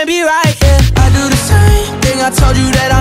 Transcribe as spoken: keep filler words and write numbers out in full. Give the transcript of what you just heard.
can't be right, yeah. I do the same thing, I told you that I